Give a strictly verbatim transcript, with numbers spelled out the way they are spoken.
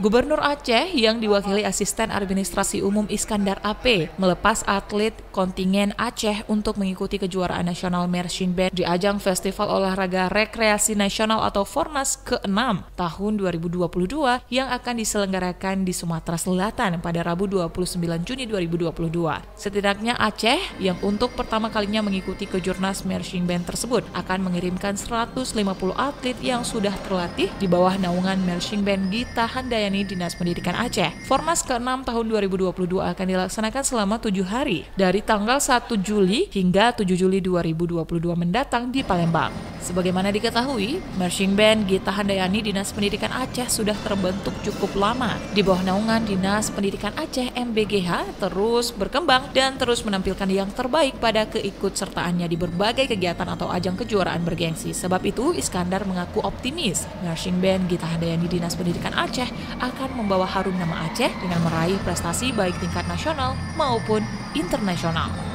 Gubernur Aceh yang diwakili Asisten Administrasi Umum Iskandar A P melepas atlet kontingen Aceh untuk mengikuti kejuaraan nasional marching band di ajang Festival Olahraga Rekreasi Nasional atau Fornas keenam tahun dua ribu dua puluh dua yang akan diselenggarakan di Sumatera Selatan pada Rabu dua puluh sembilan Juni dua ribu dua puluh dua. Setidaknya Aceh yang untuk pertama kalinya mengikuti kejurnas marching band tersebut akan mengirimkan seratus lima puluh atlet yang sudah terlatih di bawah naungan marching band Gita Handayani Dinas Pendidikan Aceh. Fornas keenam tahun dua ribu dua puluh dua akan dilaksanakan selama tujuh hari dari tanggal satu Juli hingga tujuh Juli dua ribu dua puluh dua mendatang di Palembang. Sebagaimana diketahui, marching band Gita Handayani Dinas Pendidikan Aceh sudah terbentuk cukup lama. Di bawah naungan Dinas Pendidikan Aceh M B G H terus berkembang dan terus menampilkan yang terbaik pada keikutsertaannya di berbagai kegiatan atau ajang kejuaraan bergengsi. Sebab itu, Iskandar mengaku optimis marching band Gita Handayani Dinas Pendidikan Aceh akan membawa harum nama Aceh dengan meraih prestasi baik tingkat nasional maupun internasional.